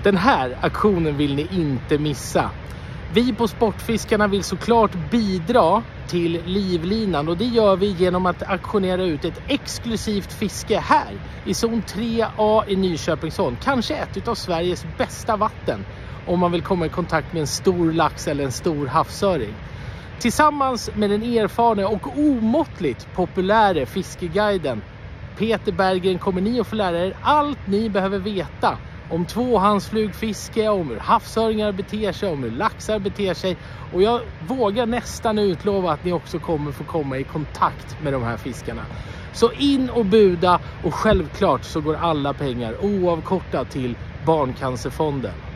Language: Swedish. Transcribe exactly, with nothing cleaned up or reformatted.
Den här aktionen vill ni inte missa. Vi på Sportfiskarna vill såklart bidra till livlinan och det gör vi genom att aktionera ut ett exklusivt fiske här i zon tre A i Nyköpingsholm. Kanske ett av Sveriges bästa vatten om man vill komma i kontakt med en stor lax eller en stor havsöring. Tillsammans med den erfarna och omåttligt populära fiskeguiden Peter Berggren kommer ni att få lära er allt ni behöver veta om tvåhandsflugfiske, om hur havsöringar beter sig, om hur laxar beter sig. Och jag vågar nästan utlova att ni också kommer få komma i kontakt med de här fiskarna. Så in och buda, och självklart så går alla pengar oavkortat till Barncancerfonden.